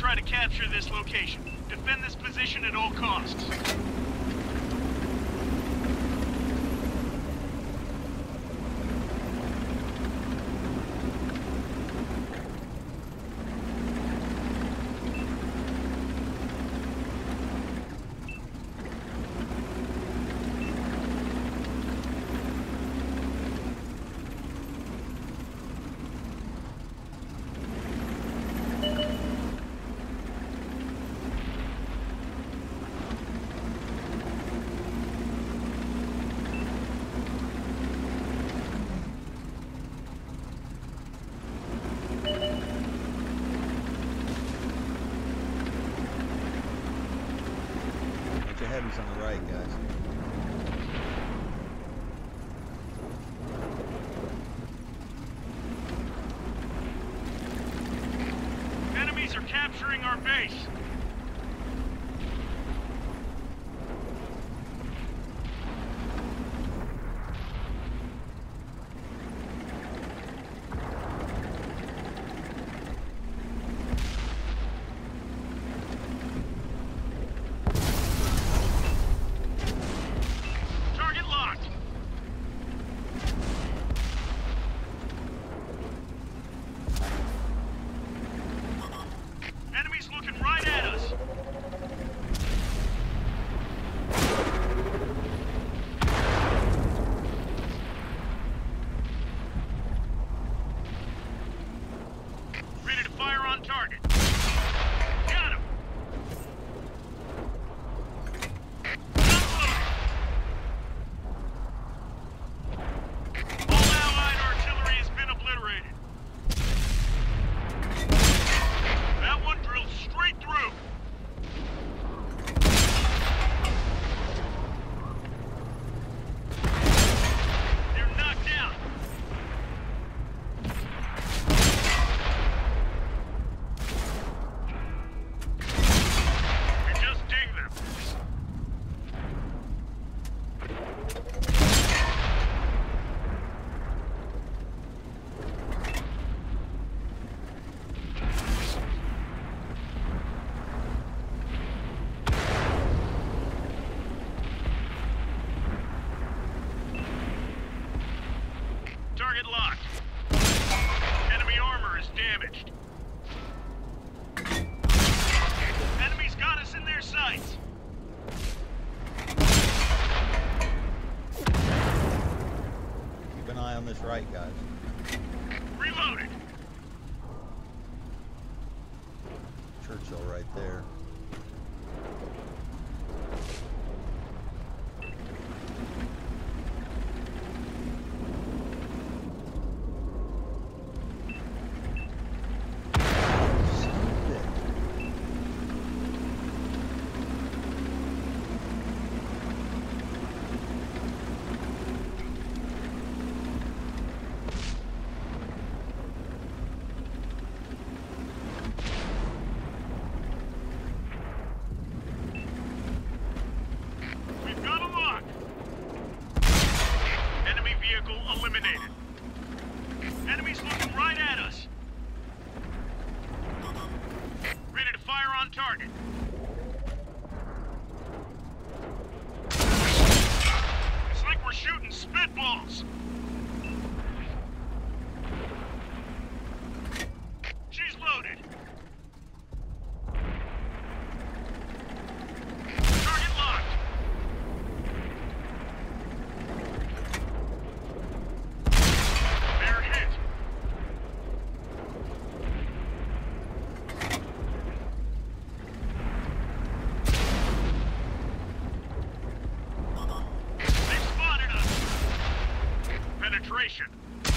try to capture this location. Defend this position at all costs. Heavy's on the right, guys. Enemies are capturing our base. Looking right at us. Ready to fire on target. Got him. All Allied artillery has been obliterated. That one drilled straight through. They're knocked out. We just dinged them. Target locked. Enemy armor is damaged. Enemies got us in their sights. Keep an eye on this right, guys. Reloaded. Churchill right there. Vehicle eliminated. Enemies looking right at us. Ready to fire on target. It's like we're shooting spitballs. She's loaded. Target locked. Penetration.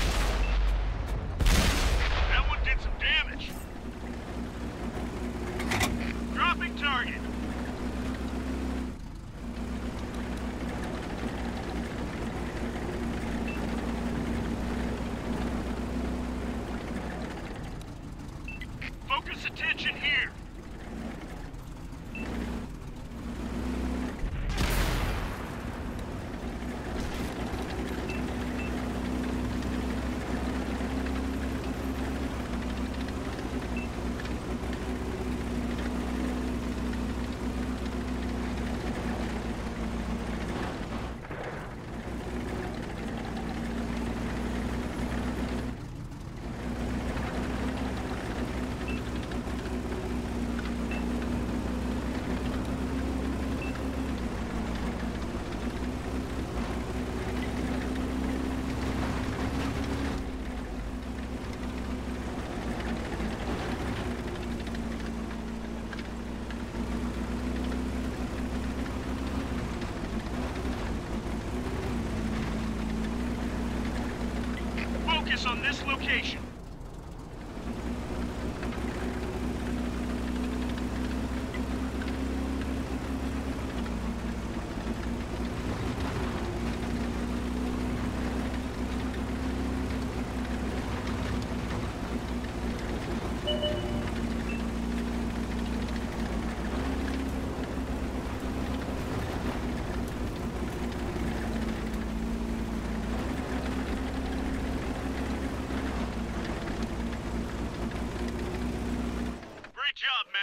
That one did some damage. Dropping target. Focus attention here. location. Great job,